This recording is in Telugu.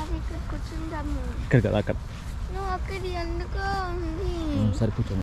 అది ఇక్కడ కూర్చుందాము. ఇక్కడ కదా అక్కడ నువ్వు అక్కడ ఎందుకో ఉంది. సరే కూర్చోండి.